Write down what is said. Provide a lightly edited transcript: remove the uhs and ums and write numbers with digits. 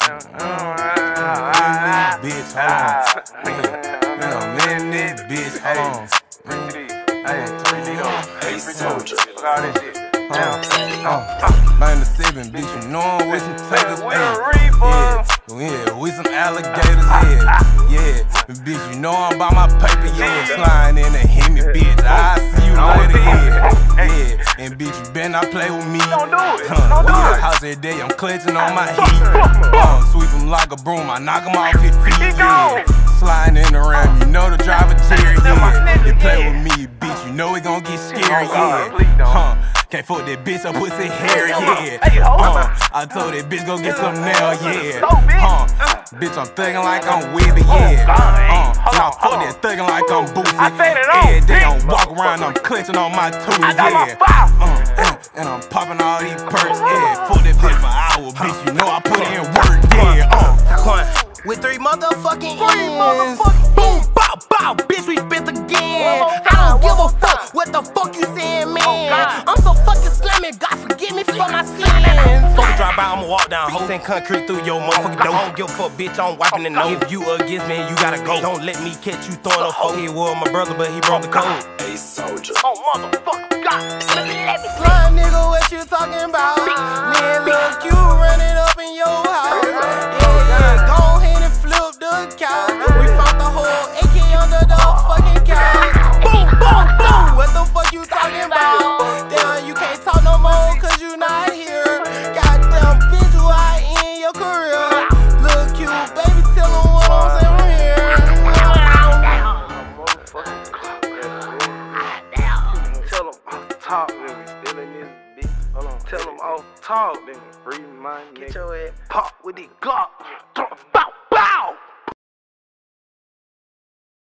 Bitch, hold on. Man, this bitch, hold on. Hey, soldier. Man, the 7, bitch, you know I'm with some takers, yeah, we some alligators, yeah, bitch, you know I'm by my paper, yeah, sliding in the Hemi, bitch, I see you later, yeah, and bitch, you better not play with me, Don't do it, we in the house every day, I'm clutching on my heat, sweep him like a broom, I knock him off his feet, yeah, sliding in the ram, you know the driver Jerry, yeah, you play with me, bitch, you know we gon' get scary, yeah, can't fuck that bitch, I pussy hair, yeah. I told that bitch go get some nail, yeah. Bitch, I'm thuggin' like I'm Webby, yeah. Now fuck that thuggin' like I'm Boosie. Every day I'm walk around, I'm clutching on my tooth, yeah. And I'm popping all these perks, yeah. Fuck that bitch for hours, bitch, you know I put in work, yeah. Tyquannn with 3 motherfucking ends. Boom, bow, bow, bitch, we spit again. I don't give a fuck what the fuck you saying, man. I'm so fucking slamming, God forgive me for my sins. Fuck drive by, I'ma walk down, hoes and concrete through your motherfucking door. I don't give a fuck, bitch, I'm wiping the nose. If you against me, you gotta go. Don't let me catch you throwing a fuck. He was my brother, but he broke the code. Hey, soldier. Oh, motherfucker, God. Slime nigga, what you talking about? Me and Lil Q running up in your house. Yeah, go ahead and flip the couch. We found the whole AK under the fucking couch. Boom, boom, boom. What the fuck you talking about? Damn, you can't talk no more cause you not here. Goddamn bitch, you out in your career. Lil Q, baby, tell him what I'm saying from here. Tell them off top, nigga. Still in this bitch. Hold on. Tell them off top, nigga. Free my nigga. Get your ass pop with the Glock.